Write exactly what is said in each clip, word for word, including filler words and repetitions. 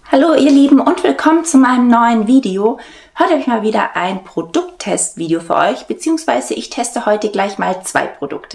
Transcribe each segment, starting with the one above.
Hallo ihr Lieben und willkommen zu meinem neuen Video. Heute habe ich mal wieder ein Produkttest-Video für euch, beziehungsweise ich teste heute gleich mal zwei Produkte.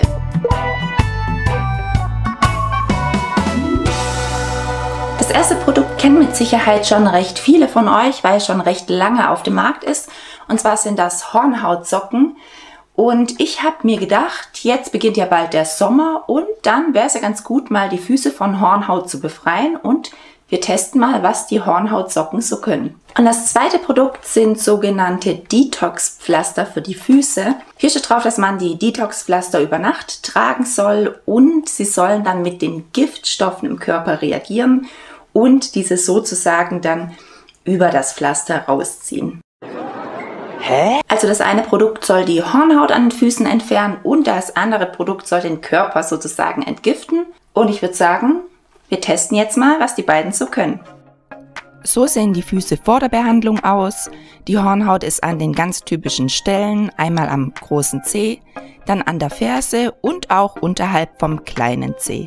Das erste Produkt kennen mit Sicherheit schon recht viele von euch, weil es schon recht lange auf dem Markt ist. Und zwar sind das Hornhautsocken. Und ich habe mir gedacht, jetzt beginnt ja bald der Sommer und dann wäre es ja ganz gut, mal die Füße von Hornhaut zu befreien und wir testen mal, was die Hornhautsocken so können. Und das zweite Produkt sind sogenannte Detox-Pflaster für die Füße. Hier steht drauf, dass man die Detox-Pflaster über Nacht tragen soll und sie sollen dann mit den Giftstoffen im Körper reagieren und diese sozusagen dann über das Pflaster rausziehen. Hä? Also das eine Produkt soll die Hornhaut an den Füßen entfernen und das andere Produkt soll den Körper sozusagen entgiften. Und ich würde sagen, wir testen jetzt mal, was die beiden so können. So sehen die Füße vor der Behandlung aus. Die Hornhaut ist an den ganz typischen Stellen, einmal am großen Zeh, dann an der Ferse und auch unterhalb vom kleinen Zeh.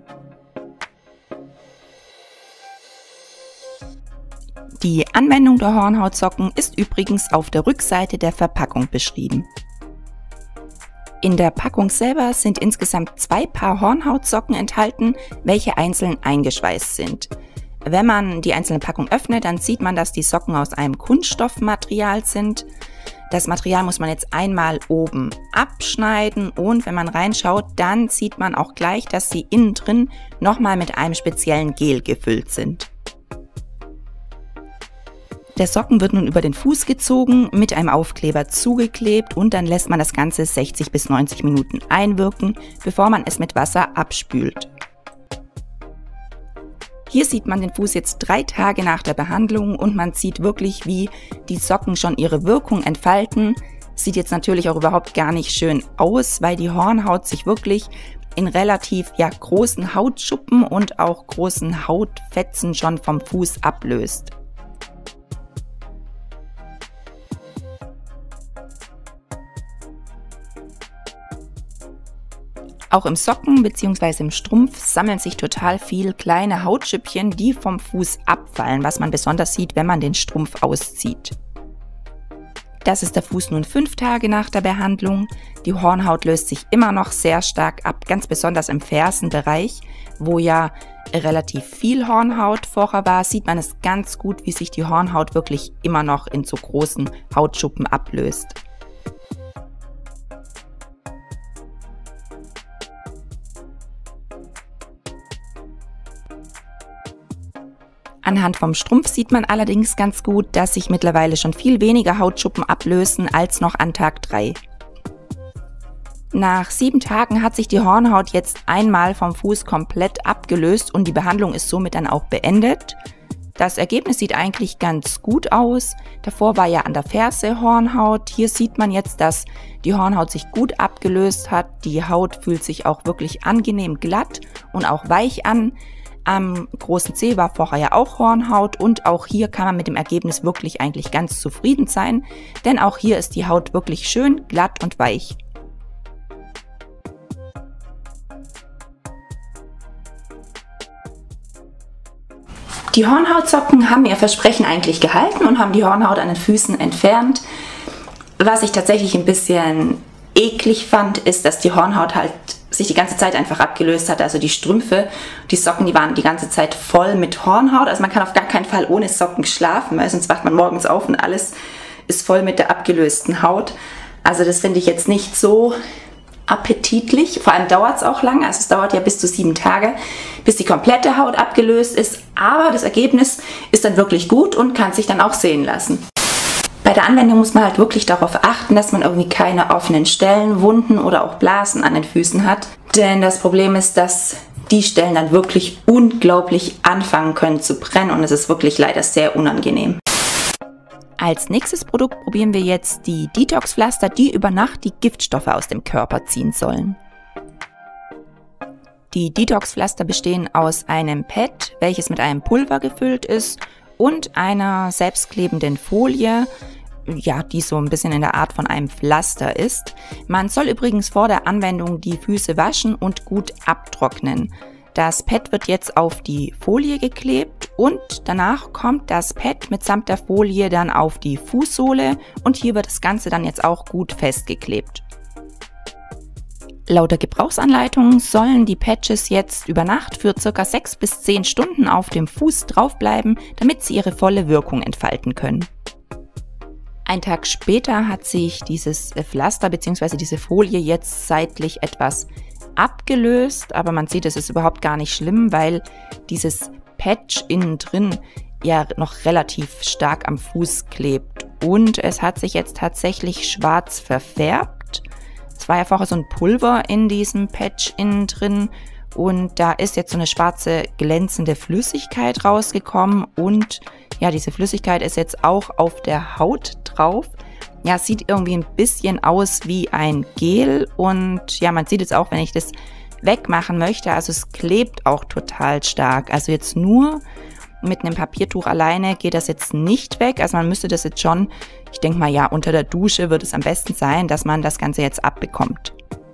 Die Anwendung der Hornhautsocken ist übrigens auf der Rückseite der Verpackung beschrieben. In der Packung selber sind insgesamt zwei Paar Hornhautsocken enthalten, welche einzeln eingeschweißt sind. Wenn man die einzelne Packung öffnet, dann sieht man, dass die Socken aus einem Kunststoffmaterial sind. Das Material muss man jetzt einmal oben abschneiden und wenn man reinschaut, dann sieht man auch gleich, dass sie innen drin nochmal mit einem speziellen Gel gefüllt sind. Der Socken wird nun über den Fuß gezogen, mit einem Aufkleber zugeklebt und dann lässt man das Ganze sechzig bis neunzig Minuten einwirken, bevor man es mit Wasser abspült. Hier sieht man den Fuß jetzt drei Tage nach der Behandlung und man sieht wirklich, wie die Socken schon ihre Wirkung entfalten. Sieht jetzt natürlich auch überhaupt gar nicht schön aus, weil die Hornhaut sich wirklich in relativ ja, großen Hautschuppen und auch großen Hautfetzen schon vom Fuß ablöst. Auch im Socken bzw. im Strumpf sammeln sich total viel kleine Hautschüppchen, die vom Fuß abfallen, was man besonders sieht, wenn man den Strumpf auszieht. Das ist der Fuß nun fünf Tage nach der Behandlung. Die Hornhaut löst sich immer noch sehr stark ab, ganz besonders im Fersenbereich, wo ja relativ viel Hornhaut vorher war, sieht man es ganz gut, wie sich die Hornhaut wirklich immer noch in so großen Hautschuppen ablöst. Anhand vom Strumpf sieht man allerdings ganz gut, dass sich mittlerweile schon viel weniger Hautschuppen ablösen als noch an Tag drei. Nach sieben Tagen hat sich die Hornhaut jetzt einmal vom Fuß komplett abgelöst und die Behandlung ist somit dann auch beendet. Das Ergebnis sieht eigentlich ganz gut aus. Davor war ja an der Ferse Hornhaut. Hier sieht man jetzt, dass die Hornhaut sich gut abgelöst hat. Die Haut fühlt sich auch wirklich angenehm glatt und auch weich an. Am großen Zeh war vorher ja auch Hornhaut und auch hier kann man mit dem Ergebnis wirklich eigentlich ganz zufrieden sein, denn auch hier ist die Haut wirklich schön glatt und weich. Die Hornhautsocken haben ihr Versprechen eigentlich gehalten und haben die Hornhaut an den Füßen entfernt. Was ich tatsächlich ein bisschen eklig fand, ist, dass die Hornhaut halt sich die ganze Zeit einfach abgelöst hat. Also die Strümpfe, die Socken, die waren die ganze Zeit voll mit Hornhaut. Also man kann auf gar keinen Fall ohne Socken schlafen, weil sonst wacht man morgens auf und alles ist voll mit der abgelösten Haut. Also das finde ich jetzt nicht so appetitlich. Vor allem dauert es auch lang. Also es dauert ja bis zu sieben Tage, bis die komplette Haut abgelöst ist. Aber das Ergebnis ist dann wirklich gut und kann sich dann auch sehen lassen. Bei der Anwendung muss man halt wirklich darauf achten, dass man irgendwie keine offenen Stellen, Wunden oder auch Blasen an den Füßen hat. Denn das Problem ist, dass die Stellen dann wirklich unglaublich anfangen können zu brennen und es ist wirklich leider sehr unangenehm. Als nächstes Produkt probieren wir jetzt die Detox-Pflaster, die über Nacht die Giftstoffe aus dem Körper ziehen sollen. Die Detox-Pflaster bestehen aus einem Pad, welches mit einem Pulver gefüllt ist und einer selbstklebenden Folie, ja, die so ein bisschen in der Art von einem Pflaster ist. Man soll übrigens vor der Anwendung die Füße waschen und gut abtrocknen. Das Pad wird jetzt auf die Folie geklebt und danach kommt das Pad mitsamt der Folie dann auf die Fußsohle und hier wird das Ganze dann jetzt auch gut festgeklebt. Laut der Gebrauchsanleitung sollen die Patches jetzt über Nacht für ca. sechs bis zehn Stunden auf dem Fuß draufbleiben, damit sie ihre volle Wirkung entfalten können. Ein Tag später hat sich dieses Pflaster bzw. diese Folie jetzt seitlich etwas abgelöst, aber man sieht, es ist überhaupt gar nicht schlimm, weil dieses Patch innen drin ja noch relativ stark am Fuß klebt und es hat sich jetzt tatsächlich schwarz verfärbt. Es war ja vorher so ein Pulver in diesem Patch innen drin und da ist jetzt so eine schwarze glänzende Flüssigkeit rausgekommen und ja, diese Flüssigkeit ist jetzt auch auf der Haut drauf. Ja, sieht irgendwie ein bisschen aus wie ein Gel und ja, man sieht es auch, wenn ich das wegmachen möchte, also es klebt auch total stark. Also jetzt nur mit einem Papiertuch alleine geht das jetzt nicht weg, also man müsste das jetzt schon, ich denke mal ja, unter der Dusche wird es am besten sein, dass man das Ganze jetzt abbekommt.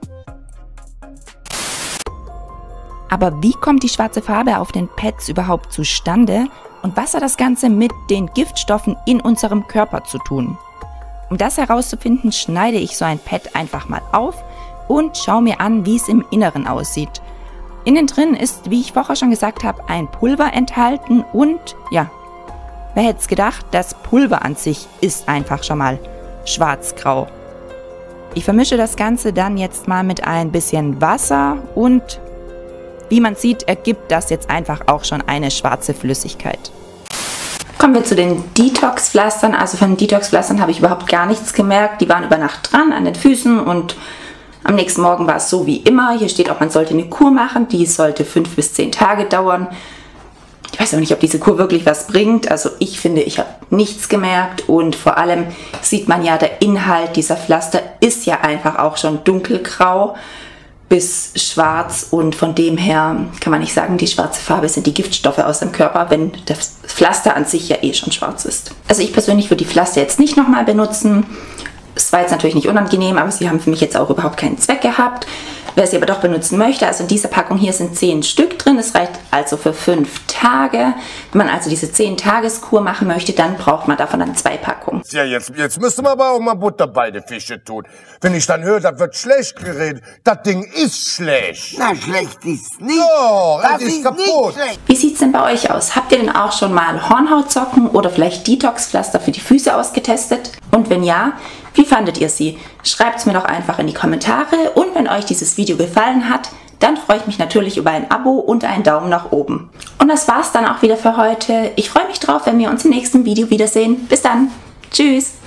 Aber wie kommt die schwarze Farbe auf den Pads überhaupt zustande und was hat das Ganze mit den Giftstoffen in unserem Körper zu tun? Um das herauszufinden, schneide ich so ein Pad einfach mal auf und schaue mir an, wie es im Inneren aussieht. Innen drin ist, wie ich vorher schon gesagt habe, ein Pulver enthalten und ja, wer hätte es gedacht, das Pulver an sich ist einfach schon mal schwarz-grau. Ich vermische das Ganze dann jetzt mal mit ein bisschen Wasser und wie man sieht, ergibt das jetzt einfach auch schon eine schwarze Flüssigkeit. Kommen wir zu den Detox-Pflastern. Also von den Detox-Pflastern habe ich überhaupt gar nichts gemerkt. Die waren über Nacht dran an den Füßen und am nächsten Morgen war es so wie immer. Hier steht auch, man sollte eine Kur machen. Die sollte fünf bis zehn Tage dauern. Ich weiß auch nicht, ob diese Kur wirklich was bringt. Also ich finde, ich habe nichts gemerkt und vor allem sieht man ja, der Inhalt dieser Pflaster ist ja einfach auch schon dunkelgrau bis schwarz und von dem her kann man nicht sagen, die schwarze Farbe sind die Giftstoffe aus dem Körper, wenn das Pflaster an sich ja eh schon schwarz ist. Also ich persönlich würde die Pflaster jetzt nicht nochmal benutzen. Es war jetzt natürlich nicht unangenehm, aber sie haben für mich jetzt auch überhaupt keinen Zweck gehabt. Wer sie aber doch benutzen möchte, also in dieser Packung hier sind zehn Stück drin, das reicht also für fünf Tage. Wenn man also diese zehn Tages-Kur machen möchte, dann braucht man davon dann zwei Packungen. Ja, jetzt, jetzt müsste man aber auch mal Butter bei den Fische tun. Wenn ich dann höre, das wird schlecht geredet, das Ding ist schlecht. Na, schlecht ist nicht. Oh, das ist, ist kaputt. nicht schlecht. Wie sieht es denn bei euch aus? Habt ihr denn auch schon mal Hornhautsocken oder vielleicht Detox-Pflaster für die Füße ausgetestet? Und wenn ja, wie fandet ihr sie? Schreibt es mir doch einfach in die Kommentare und wenn euch dieses Video gefallen hat, dann freue ich mich natürlich über ein Abo und einen Daumen nach oben. Und das war's dann auch wieder für heute. Ich freue mich drauf, wenn wir uns im nächsten Video wiedersehen. Bis dann. Tschüss.